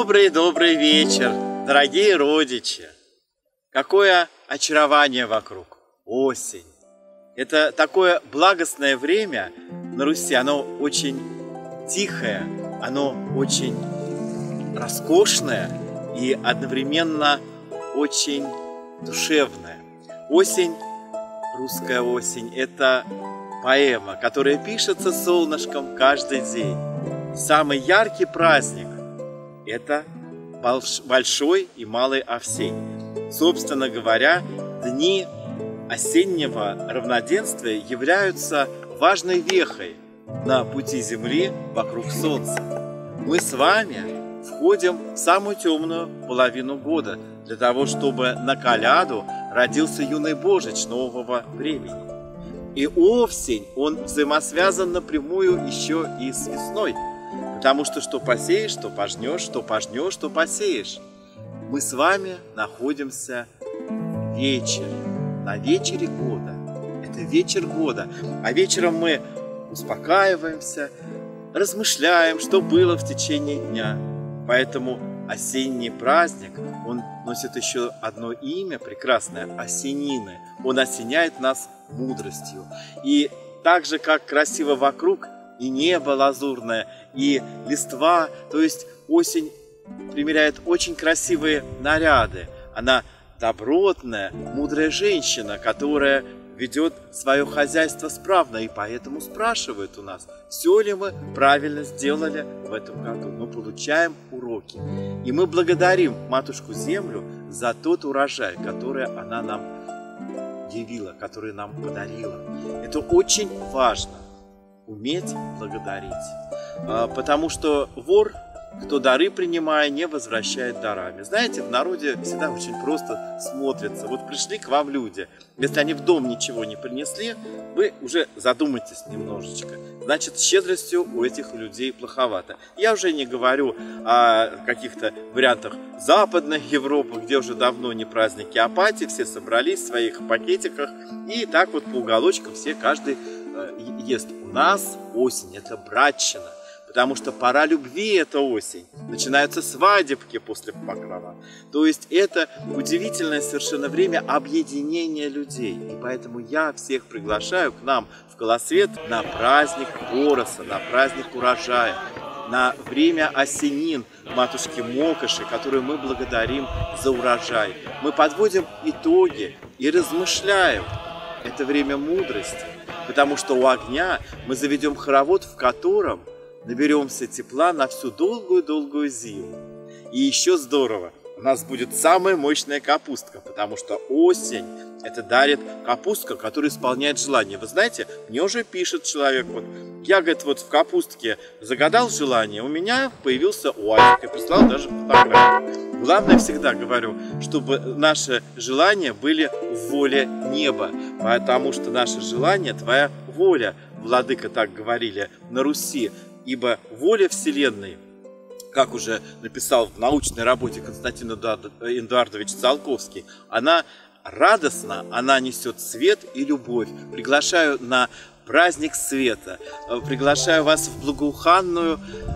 Добрый вечер, дорогие родичи! Какое очарование вокруг! Осень! Это такое благостное время на Руси, оно очень тихое, оно очень роскошное и одновременно очень душевное. Осень, русская осень, это поэма, которая пишется солнышком каждый день. Самый яркий праздник – это Большой и Малый Овсень. Собственно говоря, дни осеннего равноденствия являются важной вехой на пути Земли вокруг Солнца. Мы с вами входим в самую темную половину года для того, чтобы на коляду родился юный Божич нового времени. И осень, он взаимосвязан напрямую еще и с весной. Потому что посеешь, то пожнешь, что пожнешь, то посеешь. Мы с вами находимся в вечере, на вечере года. Это вечер года. А вечером мы успокаиваемся, размышляем, что было в течение дня. Поэтому осенний праздник, он носит еще одно имя прекрасное – осенины. Он осеняет нас мудростью. И так же, как красиво вокруг, и небо лазурное, и листва, то есть осень примеряет очень красивые наряды. Она добротная, мудрая женщина, которая ведет свое хозяйство справно, и поэтому спрашивает у нас, все ли мы правильно сделали в этом году. Мы получаем уроки, и мы благодарим Матушку Землю за тот урожай, который она нам явила, который нам подарила. Это очень важно. Уметь благодарить. Потому что вор, кто дары принимая, не возвращает дарами. Знаете, в народе всегда очень просто смотрится. Вот пришли к вам люди, если они в дом ничего не принесли, вы уже задумайтесь немножечко. Значит, с щедростью у этих людей плоховато. Я уже не говорю о каких-то вариантах Западной Европы, где уже давно не праздники апатии, все собрались в своих пакетиках и так вот по уголочкам все каждый ест. У нас осень – это братчина, потому что пора любви – это осень. Начинаются свадебки после покрова. То есть это удивительное совершенно время объединения людей. И поэтому я всех приглашаю к нам в Колосвет на праздник Бороса, на праздник урожая, на время осенин Матушки Мокоши, которую мы благодарим за урожай. Мы подводим итоги и размышляем. Это время мудрости. Потому что у огня мы заведем хоровод, в котором наберемся тепла на всю долгую-долгую зиму. И еще здорово, у нас будет самая мощная капустка, потому что осень – это дарит капустка, которая исполняет желание. Вы знаете, мне уже пишет человек, вот, я, говорит, вот в капустке загадал желание, у меня появился уазик, и прислал даже фотографию. Главное, всегда говорю, чтобы наши желания были в воле неба, потому что наше желание – твоя воля, владыка так говорили на Руси, ибо воля Вселенной, как уже написал в научной работе Константин Эдуардович Циолковский, она радостна, она несет свет и любовь. Приглашаю на праздник света, приглашаю вас в благоуханную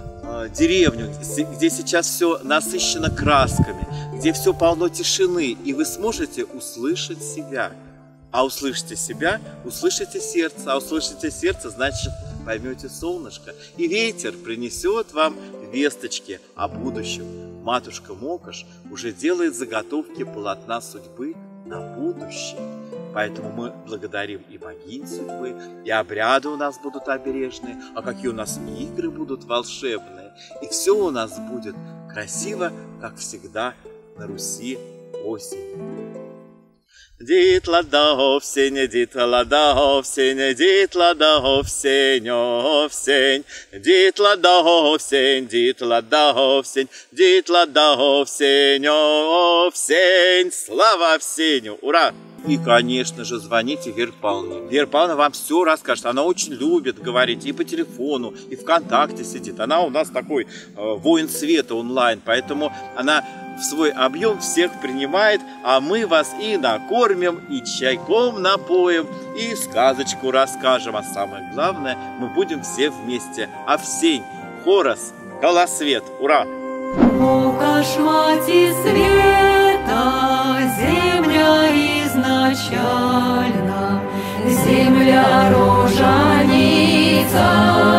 деревню, где сейчас все насыщено красками, где все полно тишины, и вы сможете услышать себя. А услышите себя, услышите сердце, а услышите сердце, значит, поймете солнышко. И ветер принесет вам весточки о будущем. Матушка Мокош уже делает заготовки полотна судьбы на будущее. Поэтому мы благодарим и богинь судьбы, и обряды у нас будут обережные, а какие у нас игры будут волшебные. И все у нас будет красиво, как всегда на Руси осенью. Дітла овсень, дітла овсень, дітла овсень, овсень, дітла овсень, дітла овсень, дітла овсень, овсень. Слава Овсенью! Ура! И, конечно же, звоните Вере Павловне. Вера Павловна вам все расскажет. Она очень любит говорить и по телефону, и ВКонтакте сидит. Она у нас такой воин света онлайн, поэтому она в свой объем всех принимает, а мы вас и накормим, и чайком напоим, и сказочку расскажем. А самое главное, мы будем все вместе. Овсень, Хорос, Колосвет. Ура! О кошмате света, земля изначально, земля рожаница.